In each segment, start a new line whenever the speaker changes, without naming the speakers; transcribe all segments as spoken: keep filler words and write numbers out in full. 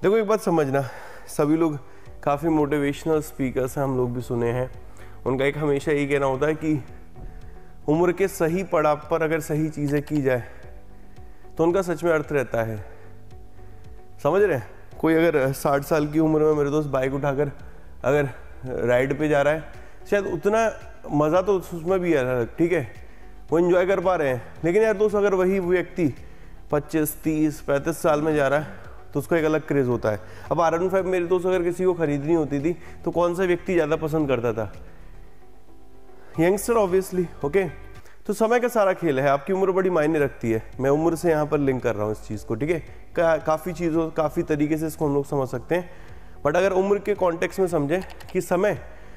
देखो एक बात समझना, सभी लोग काफ़ी मोटिवेशनल स्पीकर्स हैं, हम लोग भी सुने हैं, उनका एक हमेशा यही कहना होता है कि उम्र के सही पड़ाव पर अगर सही चीज़ें की जाए तो उनका सच में अर्थ रहता है। समझ रहे हैं? कोई अगर साठ साल की उम्र में मेरे दोस्त बाइक उठाकर अगर राइड पे जा रहा है, शायद उतना मज़ा तो उसमें भी है, ठीक है, वो इन्जॉय कर पा रहे हैं, लेकिन यार दोस्त अगर वही व्यक्ति पच्चीस तीस पैंतीस साल में जा रहा है तो उसका एक अलग क्रेज़ होता है। अब आर वन फाइव मेरे दोस्त अगर किसी को खरीदनी होती थी तो कौन सा व्यक्ति ज़्यादा पसंद करता था? Youngster obviously. ओके, तो समय का सारा खेल है, आपकी उम्र बड़ी मायने रखती है। मैं उम्र से यहाँ पर लिंक कर रहा हूँ इस चीज़ को, ठीक है। का, काफ़ी चीज़ों काफ़ी तरीके से इसको हम लोग समझ सकते हैं, बट अगर उम्र के कॉन्टेक्स्ट में समझें कि समय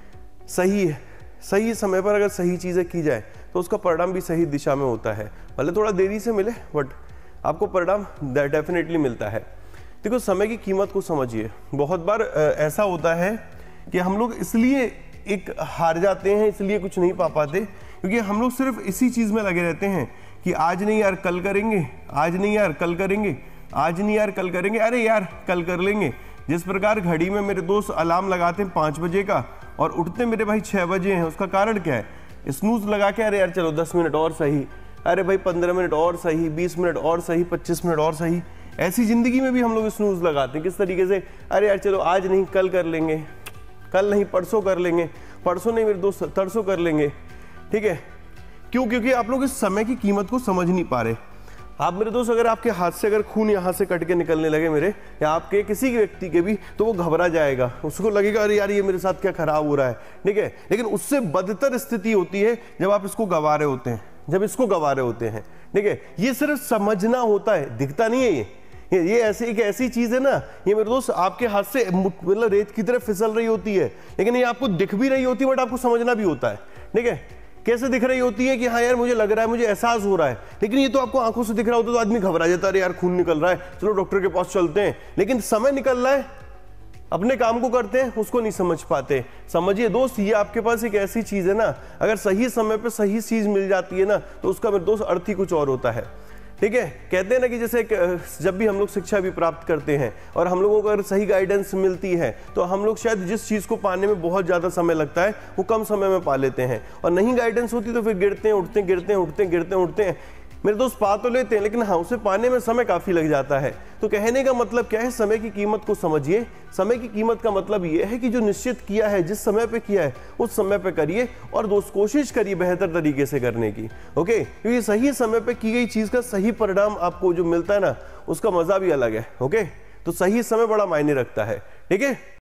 सही है, सही समय पर अगर सही चीज़ें की जाए तो उसका परिणाम भी सही दिशा में होता है। भले थोड़ा देरी से मिले बट आपको परिणाम डेफिनेटली मिलता है। देखो समय की कीमत को समझिए। बहुत बार ऐसा होता है कि हम लोग इसलिए एक हार जाते हैं, इसलिए कुछ नहीं पा पाते, क्योंकि हम लोग सिर्फ इसी चीज़ में लगे रहते हैं कि आज नहीं यार कल करेंगे, आज नहीं यार कल करेंगे, आज नहीं यार कल करेंगे, अरे यार कल कर लेंगे। जिस प्रकार घड़ी में मेरे दोस्त अलार्म लगाते हैं पाँच बजे का और उठते मेरे भाई छः बजे हैं, उसका कारण क्या है? स्नूज लगा के अरे यार चलो दस मिनट और सही, अरे भाई पंद्रह मिनट और सही, बीस मिनट और सही, पच्चीस मिनट और सही। ऐसी ज़िंदगी में भी हम लोग स्नूज लगाते हैं। किस तरीके से? अरे यार चलो आज नहीं कल कर लेंगे, कल नहीं परसों कर लेंगे, परसों नहीं मेरे दोस्त तरसों कर लेंगे, ठीक है। क्यों? क्योंकि आप लोग इस समय की कीमत को समझ नहीं पा रहे। आप मेरे दोस्त अगर आपके हाथ से अगर खून यहाँ से कट के निकलने लगे मेरे, या आपके किसी के व्यक्ति के भी, तो वो घबरा जाएगा, उसको लगेगा अरे यार ये मेरे साथ क्या खराब हो रहा है, ठीक है। लेकिन उससे बदतर स्थिति होती है जब आप इसको गंवा रहे होते हैं, जब इसको गंवा रहे होते हैं, ठीक है। ये सिर्फ समझना होता है, दिखता नहीं है। ये ये, ये ऐसी एक ऐसी चीज है ना, ये मेरे दोस्त आपके हाथ से मतलब रेत की तरह फिसल रही होती है, लेकिन ये आपको दिख भी रही होती है, बट आपको समझना भी होता है, ठीक है। कैसे दिख रही होती है कि हाँ यार मुझे लग रहा है, मुझे एहसास हो रहा है, लेकिन ये तो आपको आंखों से दिख रहा होता है तो आदमी घबरा जाता है, अरे यार खून निकल रहा है, चलो डॉक्टर के पास चलते हैं। लेकिन समय निकल रहा है, अपने काम को करते हैं, उसको नहीं समझ पाते। समझिए दोस्त, ये आपके पास एक ऐसी चीज है ना, अगर सही समय पे सही चीज मिल जाती है ना, तो उसका मेरे दोस्त अर्थ ही कुछ और होता है, ठीक है। कहते हैं ना कि जैसे जब भी हम लोग शिक्षा भी प्राप्त करते हैं और हम लोगों को अगर सही गाइडेंस मिलती है तो हम लोग शायद जिस चीज़ को पाने में बहुत ज़्यादा समय लगता है वो कम समय में पा लेते हैं, और नहीं गाइडेंस होती तो फिर गिरते हैं उठते हैं गिरते हैं उठते हैं गिरते हैं उठते हैं। मेरे दोस्त पा तो लेते हैं, लेकिन हाँ उसे पाने में समय काफ़ी लग जाता है। तो कहने का मतलब क्या है? समय की कीमत को समझिए। समय की कीमत का मतलब ये है कि जो निश्चित किया है, जिस समय पे किया है उस समय पे करिए, और दोस्त कोशिश करिए बेहतर तरीके से करने की, ओके। क्योंकि सही समय पे की गई चीज़ का सही परिणाम आपको जो मिलता है ना, उसका मज़ा भी अलग है, ओके। तो सही समय बड़ा मायने रखता है, ठीक है।